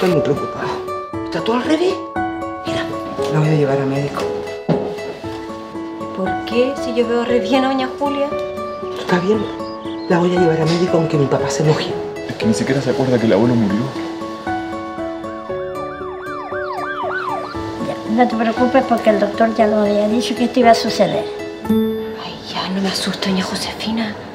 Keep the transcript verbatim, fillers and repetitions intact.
estoy muy preocupado. ¿Está todo al revés? Mira, la voy a llevar a médico. ¿Por qué? Si yo veo re bien a doña Julia. Está bien, la voy a llevar a médico aunque mi papá se enoje. Es que ni siquiera se acuerda que el abuelo murió. Ya, no te preocupes porque el doctor ya lo había dicho que esto iba a suceder. Ay, ya, no me asusta, doña Josefina.